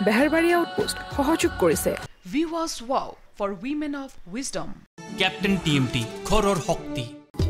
বেহৰবাৰী outpost সহযোগ কৰিছে Viewers Wow for Women of Wisdom. Captain TMT ঘৰৰ শক্তি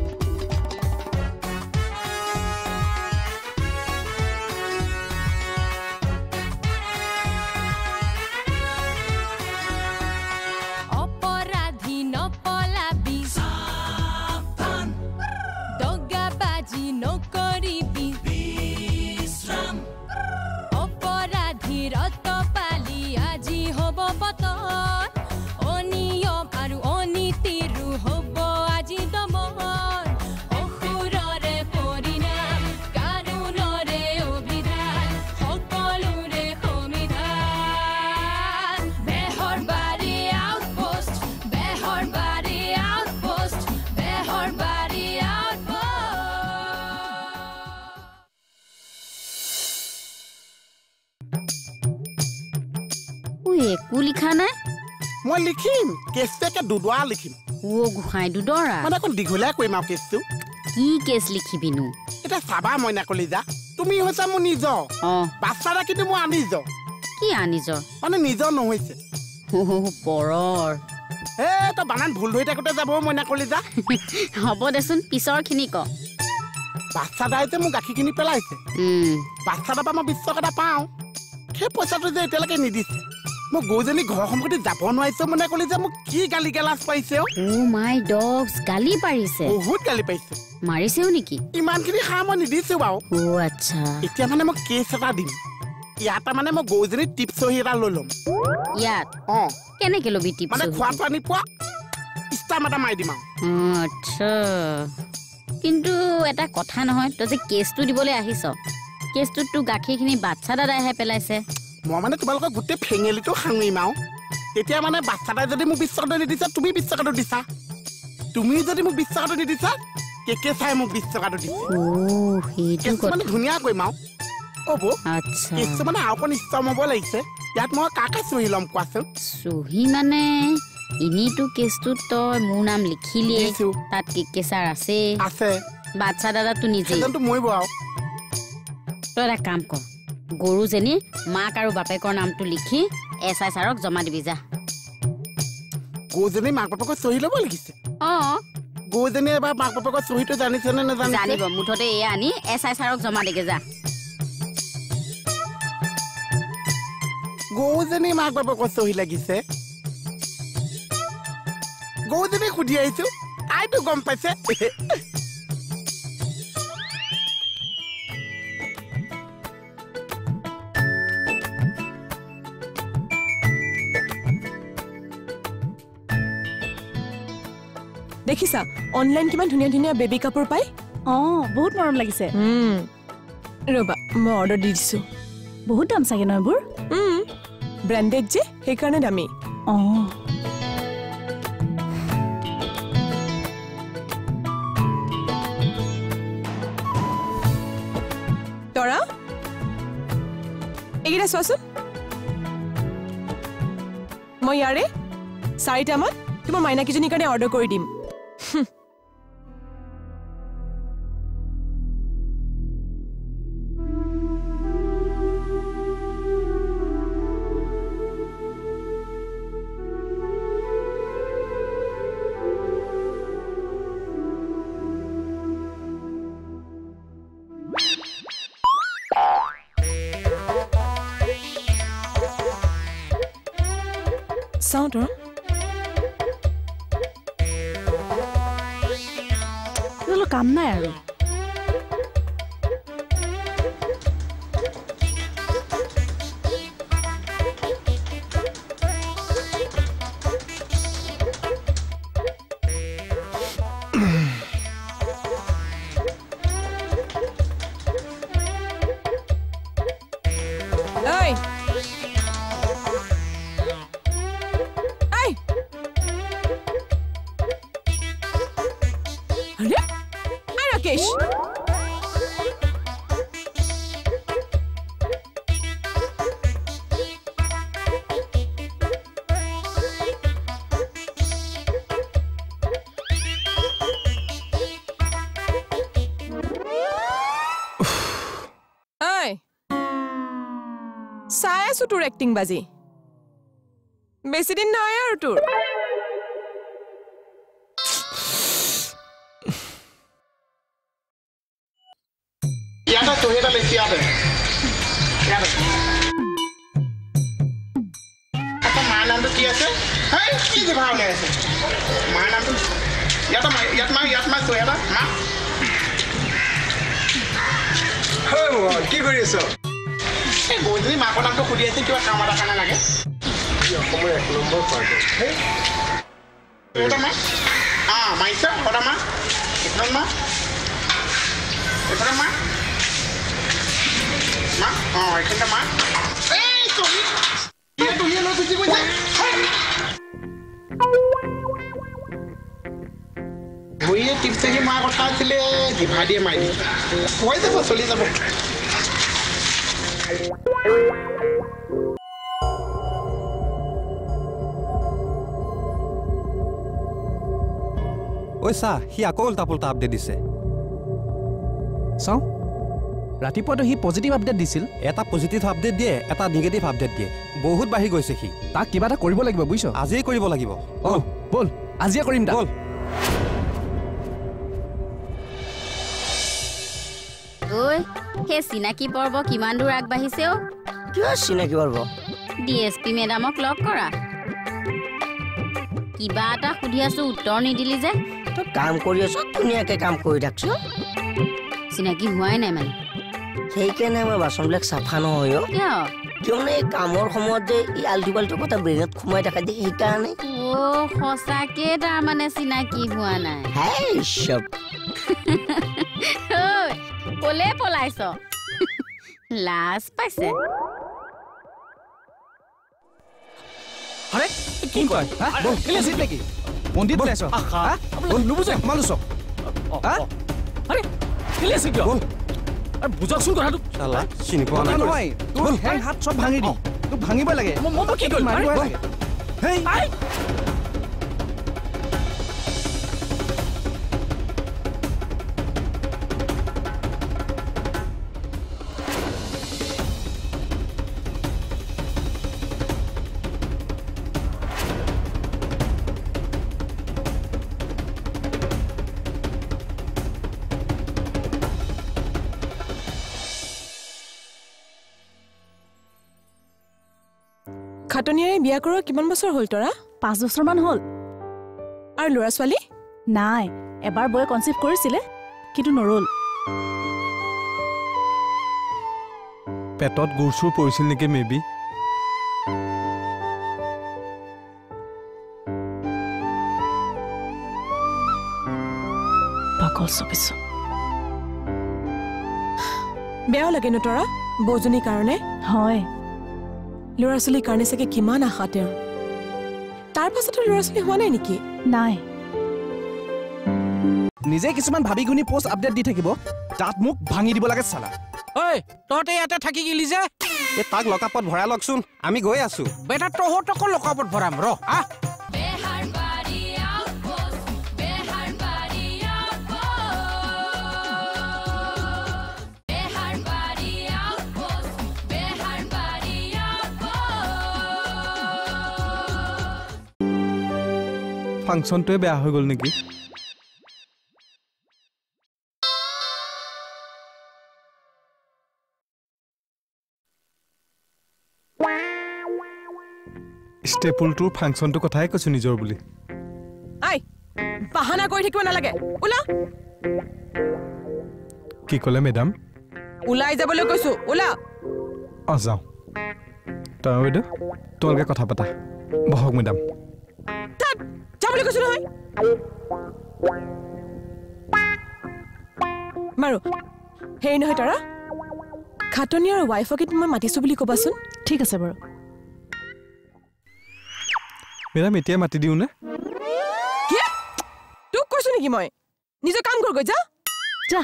একো লিখা নাই মই লিখিম কেছটাকে দুডৰা লিখিম ও গুহাই দুডৰা মানে কোন দিঘলীয়া কৰিম আৰু কেছটো কি কেছ লিখিবিনো এটা চাবা মইনা কলিজা তুমি হৈছা মোৰ নিজৰ বাচ্চাটা কিন্তু মই আনিছ কি আনিছ মানে নিজৰ নহৈছে পৰৰ তই বানান ভুল হৈ থাকোঁতে যাব মইনা কলিজা হ'ব দেচোন পিছৰখিনি ক বাচ্চাটাই যে মোক গাখীৰ কিনি পেলাইছে বাচ্চাটাৰ পৰা মই 20 টকা পাওঁ সেই পইচাটো যে এতিয়ালৈকে নিদিছে মই গৌজনী ঘৰ সম্পত্তি যাব নোৱাৰিছো মানে কলি যে মোক কি গালি গালাজ পাইছে ও মাই ডগছ গালি পাৰিছে বহুত গালি পাইছে মাৰিছেও নেকি ইমানখিনি খা মই নিদিছো বাৰু ও আচ্ছা এতিয়া মানে মই কেছ এটা দিম ইয়াত মানে মই গৌজনী টিপছ সহি এটা লৈ ল'ম ইয়াত কেনেকে ল'বি টিপছ মানে খোৱা পানী পোৱা ষ্টাম্প এটা মাৰি দিম আচ্ছা কিন্তু এটা কথা নহয় তই যে কেছটো দিবলৈ আহিছ কেছটোতো গাখীৰখিনি বাচ্চা দাদাইহে পেলাইছে মই মানে তোমালোকৰ গোটেই ফেঙেলিটো সাঙিম আৰু এতিয়া মানে বাচ্চাটাই যদি মোক 20 টকাটো নিদিছা তুমি 20 টকাটো দিছা তুমি যদি মোক 20 টকাটো নিদিছা কেকে চাই মোক 20 টকাটো দিছা সেইটো মানে ধুনীয়া কৰিম আৰু হ'ব আচ্ছা কেছটো মানে আৰু অকণ ষ্ট্ৰং হ'ব লাগিছে ইয়াত মই কাকে চহী ল'ম কোৱাচোন চহী মানে এনেইতো কেছটোত তই মোৰ নাম লিখিলিয়ে তাত কেকেচাৰ আছে বাচ্চা দাদাটো নিজে মৰিব আৰু তই এটা কাম কৰ গৰুজনী মাক আৰু বাপেকৰ নামটো লিখি SI ছাৰক জমা দিবি যা গৰুজনী মাক বাপেকৰ চহী ল'ব লাগিছে গৰুজনী এবাৰ মাক বাপেকৰ চহীটো জানিছে নে নাজানিছে জানিব মুঠতে এয়া আনি SI ছাৰক জমা দিগে যা গৰুজনী মাক বাপেকৰ চহী লাগিছে গৰুজনী সুধি আহিছো আইটো গম পাইছে দেখিছা অনলাইন কিমান ধুনীয়া ধুনীয়া বেবী কাপোৰ পাই বহুত মৰম লাগিছে ৰবা মই অৰ্ডাৰ দি দিছো বহুত দাম চাগে ন এইবোৰ ব্ৰেণ্ডেড যে সেইকাৰণে দামী তৰা এইকেইটা চোৱাচোন মই ইয়াৰে 4টামান তোমাৰ মাইনাকিজনীৰ কাৰণে অৰ্ডাৰ কৰি দিম চাওঁ তৰা কাম নাই আৰু Rakesh চাই আছো তোৰ এক্টিং বাজি বেছি দিন নহয় আৰু তোৰ ইয়াতে তোহেটা লেখি আছে ইয়াতে আচ্ছা মাৰ নামটো কি আছে হেই কি যে ভাও লৈ আছে মাৰ নামটো ইয়াত মা তোহেটা মা কি কৰি আছ এই বৌজনী মাকৰ নামটো সুধি আছে কিবা কাম এটা কাৰণে লাগে অসমৰ 1 নম্বৰ পাৰ্টি তোহেটা মা মাইছা সদা মা একদম মা এটা মা মা এইখানটা মা এই তুমি লৈ গুচি গৈছে ভৰিয়ে টিপচেহি মাৰ কথা আছিলে জিভা দিয়ে মাৰি হৈ যাব চলি যাব ঐ চা সি আকৌ উল্টা পুল্টা আপডেট দিছে চাওঁ ৰাতিপুৱাতো সি পজিটিভ আপডেট দিছিল এটা পজিটিভ আপডেট দিয়ে এটা নিগেটিভ আপডেট দিয়ে বহুত বাঢ়ি গৈছে সি তাক কিবা এটা কৰিব লাগিব বুজিছ আজিয়ে কৰিব লাগিব বল আজিয়ে কৰিম বল ঐ সেই চিনাকি পৰ্ব কিমান দূৰ আগবাঢ়িছে অ কিয় চিনাকি পৰ্ব ডিএছপি মেডামক লগ কৰা কিবা এটা সুধি আছো উত্তৰ নিদিলি যে তই কাম কৰি আছ ধুনীয়াকৈ কাম কৰি থাকছ চিনাকি হোৱাই নাই মানে সেইকাৰণে আমাৰ বাচনবিলাক চাফা নহয় কিয়নো এই কামৰ সময়ত যে এই আল্টু পাল্টু কথা ব্ৰেইনত সোমাই থকা দিয়ে সেইকাৰণে সঁচাকে তাৰমানে চিনাকি হোৱা নাই কলে পলাইছ লাজ পাইছে আৰে কি কয় নেকি মন্দিৰ পলাইছ নুবুজে মানুহ আৰে খেলি আছে কিয় বুজকচোন কথাটো চিনি পোৱা নাই নহয় তোৰ হেং হাত চব ভাঙি দি তোক ভাঙিব লাগে মই কি কৰিম মাৰিব লাগে হেই খাটনিয়াৰে বিয়া কৰা কিমান বছৰ হ'ল তৰা 5 বছৰমান হ'ল আৰু ল'ৰা ছোৱালী নাই এবাৰ বয়ে কনসিভ কৰিছিলে কিন্তু নৰল পেটত গুৰচুৰ পৰিছিল নেকি মেবি পাগল চবিছ বেয়াও লাগে ন তৰা বৌজনীৰ কাৰণে হয় ল'ৰা ছোৱালীৰ কাৰণে চাগে কিমান আশা তেওঁৰ তাৰ পাছতো ল'ৰা ছোৱালী হোৱা নাই নেকি নাই নিজে কিছুমান ভাবি গুণি পোষ্ট আপডেট দি থাকিব তাত মোক ভাঙি দিব লাগে চালা ঐ তহঁতে ইয়াতে থাকি গিলি যে তাক লকাপত ভৰাই লওকচোন আমি গৈ আছো বেটা তহঁতকো লকাপত ভৰাম ৰ ফাংচনটোৱে বেয়া হৈ গ'ল নেকি ষ্টেপুলটোৰ ফাংচনটোৰ কথাই কৈছো নিজৰ বুলি আই বাহানা কৰি থাকিব নালাগে ওলা কি ক'লে মেডাম ওলাই যাবলৈ কৈছো ওলা যাওঁ তই বাইদেউ তোমালোকে কথা পাতা বহক মেডাম যাবলৈ কৈছো নহয় মাৰো হেৰি নহয় তৰা খাটনিয়াৰ ৱাইফকে মই মাতিছো বুলি ক'বাচোন ঠিক আছে বাৰু মেডাম এতিয়া মাতি দিওঁ নে কি তোক কৈছো নেকি মই নিজৰ কাম কৰ গৈ যা যা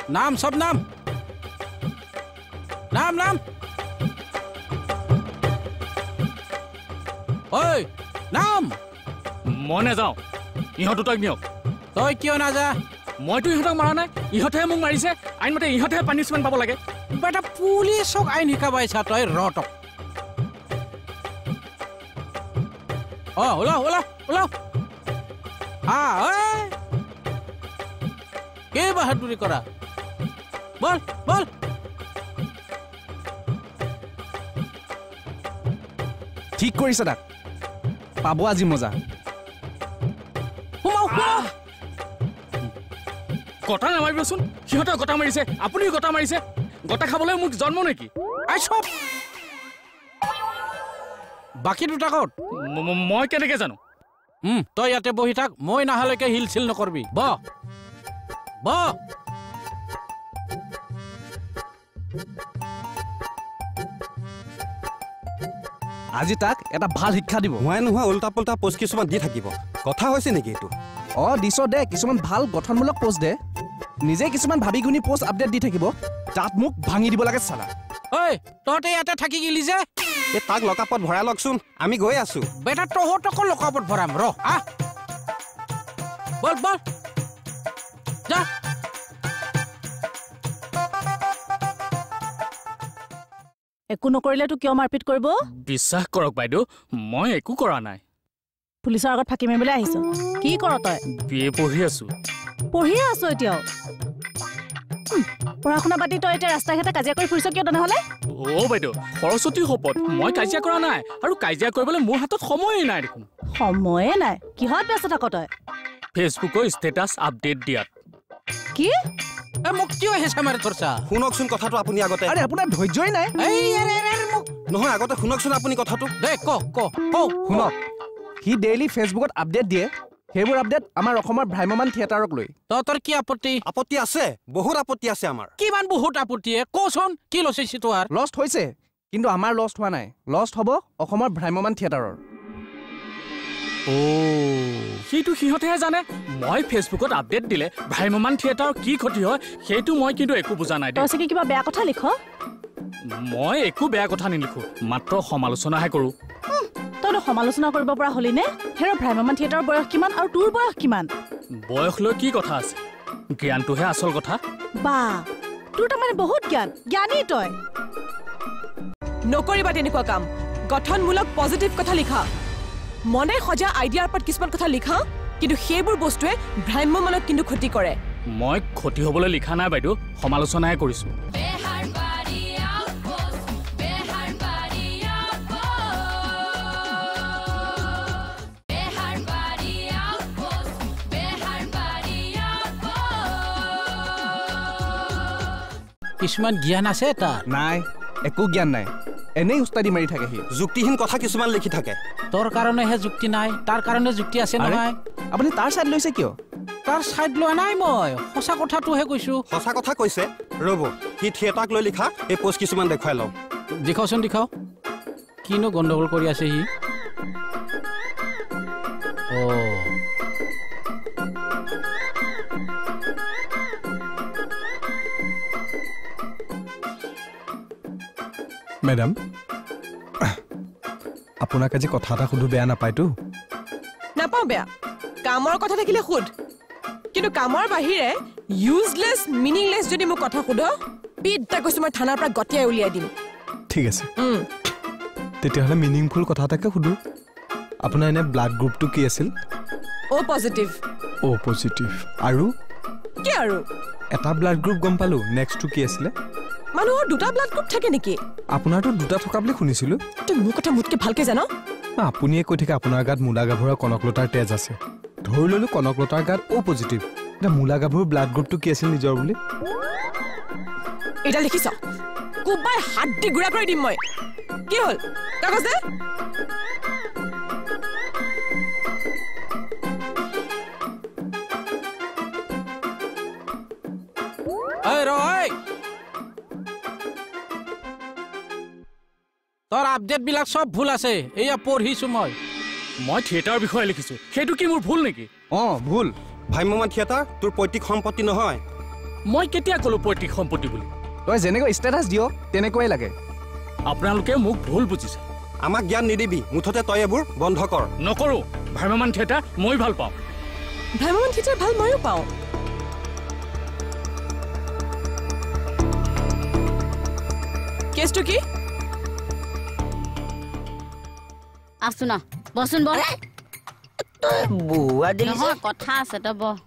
নাম সব নাম নাম নাম ঐ নাম মই নাযাওঁ ইহঁত দুটাক নিয়ক তই কিয় নাযা মইতো ইহঁতক মাৰা নাই ইহঁতেহে মোক মাৰিছে আইনমতে ইহঁতেহে পানিছমেণ্ট পাব লাগে বেটা পুলিচক আইন শিকাবাইছা তই ৰটক ওলাও ওলাও ওলাও কে বাহাদুৰি কৰা বল বল ঠিক কৰিছে তাক পাব আজি মজা গটা নামাৰিবচোন সিহঁতে গটা মাৰিছে আপুনিও গটা মাৰিছে গটা খাবলৈ মোক জন্ম নেকি বাকী দুটা ক'ত মই কেনেকে জানো তই ইয়াতে বহি থাক মই নাহালৈকে হিল চিল নকৰবি ব আজি তাক এটা ভাল শিক্ষা দিব হোৱাই নোহোৱা উল্টা পুল্টা পোষ্ট কিছুমান দি থাকিব কথা হৈছে নেকি এইটো দিছ দে কিছুমান ভাল গঠনমূলক পোষ্ট দে নিজে কিছুমান ভাবি গুণি পোষ্ট আপডেট দি থাকিব তাত মোক ভাঙি দিব লাগে চালা ঐ তহঁতে ইয়াতে থাকি গেলি যে তাক লকাপত ভৰাই লওকচোন আমি গৈ আছো বেটা তহঁতকো লকাপত ভৰাম বল বল যা একো নকৰিলেতো কিয় মাৰপিট কৰিব বিশ্বাস কৰক বাইদেউ মই একো কৰা নাই পুলিচৰ আগত ফাঁকি মাৰিবলৈ আহিছ কি কৰ তই বিয়ে পঢ়ি আছো পঢ়িয়ে আছো এতিয়াও পঢ়া শুনা বাদ দি তই এতিয়া ৰাস্তা ঘাটে কাজিয়া কৰি ফুৰিছ কিয় তেনেহ'লে বাইদেউ সৰস্বতী শপত মই কাজিয়া কৰা নাই আৰু কাজিয়া কৰিবলৈ মোৰ হাতত সময়ে নাই দেখোন সময়ে নাই কিহত ব্যস্ত থাক তই ফেচবুকৰ ষ্টেটাছ আপডেট দিয়াত কি মোক কিয় হেঁচা মাৰি ধৰছা শুনকচোন কথাটো আপুনি আগতে আৰে আপোনাৰ ধৈৰ্যই নাই নহয় আগতে শুনকচোন আপুনি কথাটো দে ক শুনক সি ডেইলি ফেচবুকত আপডেট দিয়ে সেইবোৰ আপডেট আমাৰ অসমৰ ভ্ৰাম্যমান থিয়েটাৰক লৈ তহঁতৰ কি আপত্তি আপত্তি আছে বহুত আপত্তি আছে আমাৰ কিমান বহুত আপত্তিয়ে কচোন কি লচিছি তোৰ লষ্ট হৈছে কিন্তু আমাৰ লষ্ট হোৱা নাই লষ্ট হ'ব অসমৰ ভ্ৰাম্যমান থিয়েটাৰৰ সেইটো সিহঁতেহে জানে মই ফেচবুকত আপডেট দিলে ভ্ৰাম্যমান থিয়েটাৰৰ কি ক্ষতি হয় সেইটো মই কিন্তু একো বুজা নাই তই চাগে কিবা বেয়া কথা লিখ মই একো বেয়া কথা নিলিখো মাত্ৰ সমালোচনাহে কৰোঁ তইতো সমালোচনা কৰিব পৰা হলি নে হেৰ ভ্ৰাম্যমান থিয়েটাৰৰ বয়স কিমান আৰু তোৰ বয়স কিমান বয়স লৈ কি কথা আছে জ্ঞানটোহে আচল কথা বা তোৰ তাৰমানে বহুত জ্ঞানী তই নকৰিবা তেনেকুৱা কাম গঠনমূলক পজিটিভ কথা লিখা মনে সজা আইডিয়াৰ ওপৰত কিছুমান কথা লিখা কিন্তু সেইবোৰ বস্তুৱে ভ্ৰাম্যমানক কিন্তু ক্ষতি কৰে মই ক্ষতি হ'বলৈ লিখা নাই বাইদেউ সমালোচনাহে কৰিছোঁ কিছুমান জ্ঞান আছে তাৰ নাই একো জ্ঞান নাই এনেই উস্তাদি মাৰি থাকে সি যুক্তিহীন কথা কিছুমান লিখি থাকে তোৰ কাৰণেহে যুক্তি নাই তাৰ কাৰণে যুক্তি আছে নহয় আপুনি তাৰ চাইড লৈছে কিয় তাৰ চাইড লোৱা নাই মই সঁচা কথাটোহে কৈছো সঁচা কথা কৈছে ৰ'ব সি থিয়েটাৰক লৈ লিখা এই পোষ্ট কিছুমান দেখুৱাই লওঁ দেখাওচোন দেখাও কিনো গণ্ডগোল কৰি আছে সি মেডাম আপোনাক আজি কথা এটা সুধো বেয়া নাপায়তো নাপাওঁ বেয়া কামৰ কথা থাকিলে সোধ কিন্তু কামৰ বাহিৰে ইউজলেছ মিনিংলেছ যদি মোক কথা সোধ পিঠটা কৈছো মই থানাৰ পৰা গতিয়াই উলিয়াই দিম ঠিক আছে তেতিয়াহ'লে মিনিংফুল কথা এটাকে সুধো আপোনাৰ এনে ব্লাড গ্ৰুপটো কি আছিল অ' পজিটিভ অ' পজিটিভ আৰু কি আৰু এটা ব্লাড গ্ৰুপ গম পালো নেক্সটটো কি আছিলে মানুহৰ দুটা ব্লাড গ্ৰুপ থাকে নেকি আপোনাৰতো দুটা থকা বুলি শুনিছিলো তই মোৰ কথা মোতকে ভালকে জান আপুনিয়ে কৈ থাকে আপোনাৰ গাত মূলা গাভৰুৰ কনকলতাৰ তেজ আছে ধৰি ললো কনকলতাৰ গাত অ' পজিটিভ এতিয়া মূলা গাভৰুৰ ব্লাড গ্ৰুপটো কি আছিল নিজৰ বুলি এটা লিখিছ কোবাই হাত দি গুড়া কৰি দিম মই কি হ'ল কাগজ দে তোৰ আপডেট বিলাক সব ভুল আছে এয়া পঢ়িছো মই থিয়েটাৰৰ বিষয়ে লিখিছো সেইটো কি মোৰ ভুল নেকি ভুল ভ্ৰাম্যমান থিয়েটাৰ তোৰ পৈতৃক সম্পত্তি নহয় মই কেতিয়া ক'লো পৈতৃক সম্পত্তি বুলি তই যেনেকৈ ষ্টেটাছ দিয় তেনেকুৱাই লাগে আপোনালোকে মোক ভুল বুজিছে আমাক জ্ঞান নিদিবি মুঠতে তই এইবোৰ বন্ধ কৰ নকৰো ভ্ৰাম্যমান থিয়েটাৰ মই ভাল পাওঁ ভ্ৰাম্যমান থিয়েটাৰ ভাল ময়ো পাওঁ কেছটো কি আছো ন বচোন বল তই বুৱা দিলি নহয় কথা আছে তই বহ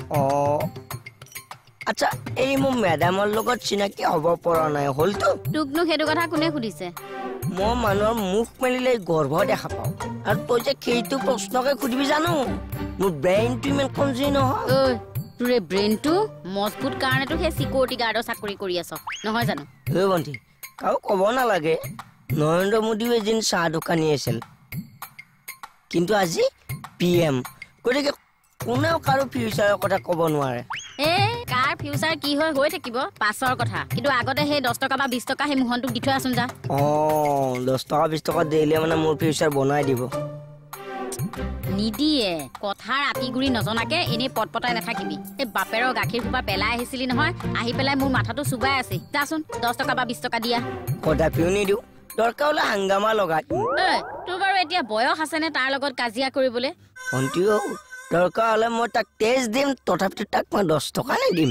আচ্ছা এই মোৰ মেডামৰ লগত চিনাকি হ'ব পৰা নাই হ'লতো তোকনো সেইটো কথা কোনে সুধিছে মই মানুহৰ মুখ মেলিলে গৰ্ভ দেখা পাওঁ আৰু তই যে সেইটো প্ৰশ্নকে সুধিবি জানো মোৰ ব্ৰেইনটো ইমান কমজুৰি নহয় ঐ তোৰ ব্ৰেইনটো মজবুত কাৰণেতো সেই চিকিউৰিটি গাৰ্ডৰ চাকৰি কৰি আছ নহয় জানো ঐ বন্ধু কাৰো ক'ব নালাগে নৰেন্দ্ৰ মোদীও এদিন চাহ দোকানী আছিল কিন্তু আজি PM গতিকে কোনেও কাৰো ফিউচাৰৰ কথা ক'ব নোৱাৰে কাৰ ফিউচাৰ কি হয় হৈ থাকিব পাছৰ কথা কিন্তু আগতে সেই 10 টকা বা 20 টকা সেই মোহনটোক দি থৈ আছোন যা 10 টকা 20 টকা দিলে মানে মোৰ ফিউচাৰ বনাই দিব নিদিয়ে কথা ৰাতি গুৰি নজনাকে এনে পটপটাই নাথাকিবি এই বাপেৰৰ গাখীৰ ফুপা পেলাই আহিছিলি নহয় আহি পেলাই মোৰ মাথাটো চুবাই আছে যাচোন 10 টকা বা 20 টকা দিয়া কদাপিও নিদিও দৰকাৰ হ'লে হাংগামা লগাই তোৰ বাৰু এতিয়া বয়স আছেনে তাৰ লগত কাজিয়া কৰিবলৈ ভণ্টিও দৰকাৰ হ'লে মই তাক তেজ দিম তথাপিতো তাক মই 10 টকা নিদিম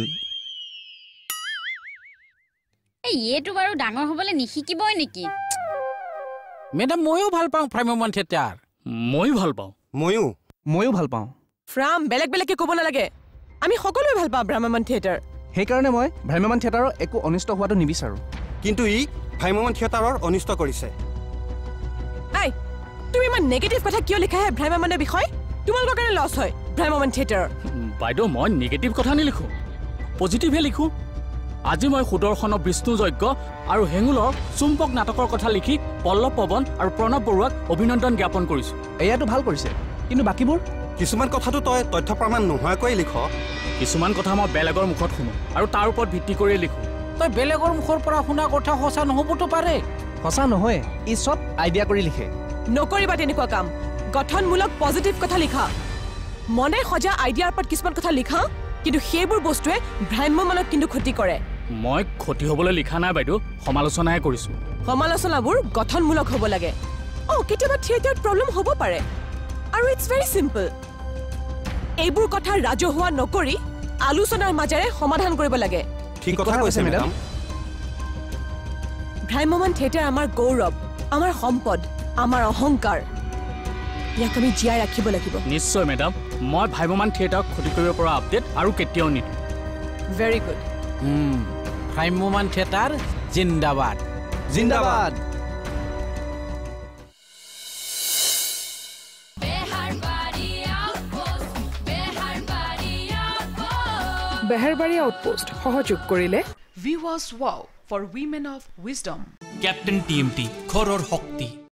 এইটো বাৰু ডাঙৰ হ'বলৈ নিশিকিবই নেকি মেডাম ময়ো ভাল পাওঁ ভ্ৰাম্যমান থিয়েটাৰ ময়ো ভাল পাওঁ ময়ো ভাল পাওঁ ফ্ৰাম বেলেগ বেলেগকে ক'ব নালাগে আমি সকলোৱে ভাল পাওঁ ভ্ৰাম্যমান থিয়েটাৰ সেইকাৰণে মই ভ্ৰাম্যমান থিয়েটাৰৰ একো অনিষ্ট হোৱাটো নিবিচাৰোঁ কিন্তু ই ভ্ৰাম্যমান থিয়েটাৰৰ অনিষ্ট কৰিছে তুমি ইমান নেগেটিভ কথা কিয় লিখাহে ভ্ৰাম্যমানৰ বিষয় তোমালোকৰ কাৰণে লছ হয় ভ্ৰাম্যমান থিয়েটাৰ বাইদেউ মই নিগেটিভ কথা নিলিখোঁ পজিটিভহে লিখোঁ আজি মই সুদৰ্শন বিষ্ণু যজ্ঞ আৰু হেঙুলৰ চুম্পক নাটকৰ কথা লিখি পল্লৱ পৱন আৰু প্ৰণৱ বৰুৱাক অভিনন্দন জ্ঞাপন কৰিছোঁ এয়াতো ভাল কৰিছে কিন্তু বাকীবোৰ কিছুমান কথাটো তই তথ্য প্ৰমাণ নোহোৱাকৈ লিখ কিছুমান কথা মই বেলেগৰ মুখত শুনো আৰু তাৰ ওপৰত ভিত্তি কৰিয়ে লিখোঁ তই বেলেগৰ মুখৰ পৰা শুনা কথা সঁচা নহ'বতো পাৰে সঁচা নহয় ই চব আইডিয়া কৰি লিখে নকৰিবা তেনেকুৱা কাম গঠনমূলক পজিটিভ কথা লিখা মনে সজা আইডিয়াৰ ওপৰত কিছুমান কথা লিখা কিন্তু সেইবোৰ বস্তুৱে ভ্ৰাম্যমানক কিন্তু ক্ষতি কৰে মই ক্ষতি হ'বলৈ লিখা নাই বাইদেউ সমালোচনাহে কৰিছোঁ সমালোচনাবোৰ গঠনমূলক হ'ব লাগে কেতিয়াবা থিয়েটাৰত প্ৰব্লেম হ'ব পাৰে আৰু ইটছ ভেৰি চিম্পল এইবোৰ কথা ৰাজহুৱা নকৰি আলোচনাৰ মাজেৰে সমাধান কৰিব লাগে ঠিক কথা কৈছে মেডাম ভ্ৰাম্যমান থিয়েটাৰ আমাৰ গৌৰৱ আমাৰ সম্পদ আমাৰ অহংকাৰ ইয়াক আমি জীয়াই ৰাখিব লাগিব নিশ্চয় মেডাম মই ভ্ৰাম্যমান থিয়েটাৰক ক্ষতি কৰিব পৰা আপডেট আৰু কেতিয়াও নিদিওঁ ভেৰি গুড ভ্ৰাম্যমান থিয়েটাৰ জিন্দাবাদ জিন্দাবাদ বেহাৰবাৰী আউটপোষ্ট সহযোগ কৰিলে Viwas Wow for Women of Wisdom. Captain TMT ঘৰৰ শক্তি